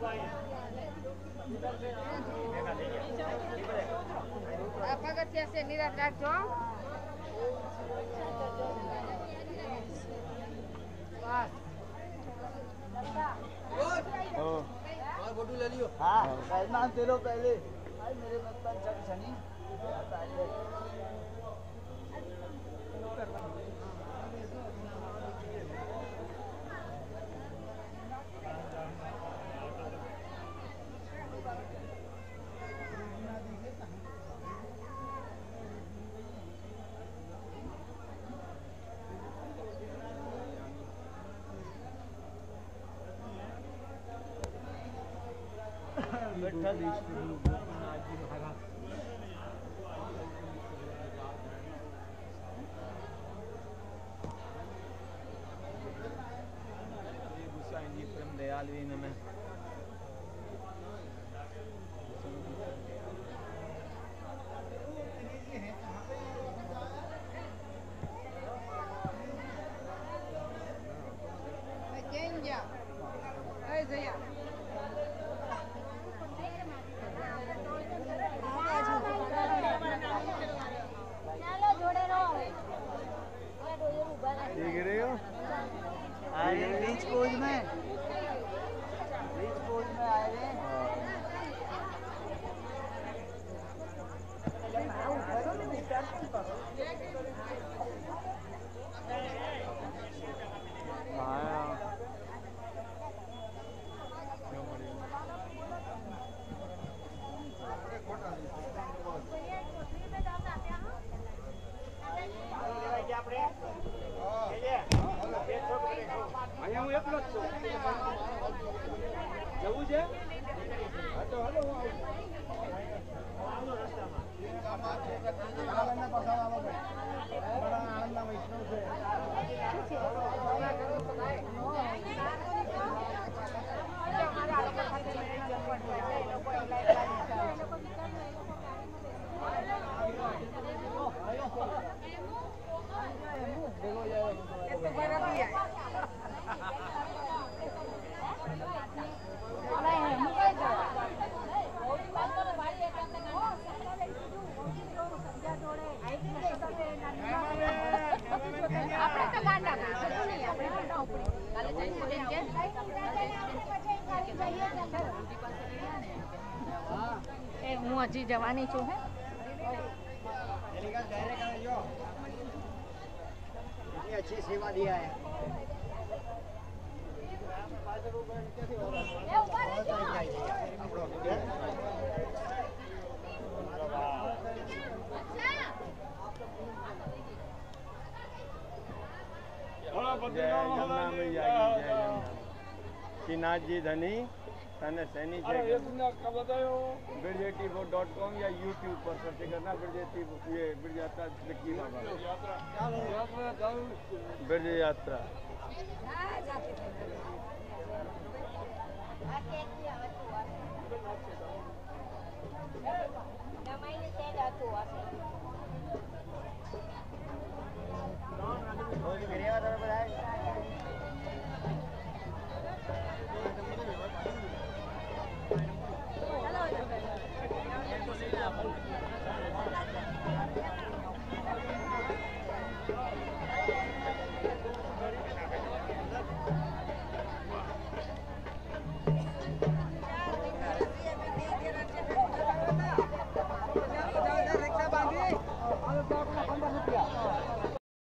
પગથિયા છે નિરાશ રાખજો फोटो ले लियो। हाँ पहले दे लो पहले मेरे मतलब शनि में बीच पोज में आए थे હું હજી જવાની છું હે अच्छी सेवा दिया है श्रीनाथ जी धनी तने सैनी बिरजेटी.com या यूट्यूब पर सर्च करना बिरजेटी ये बिरज यात्रा बिरज यात्रा ₹15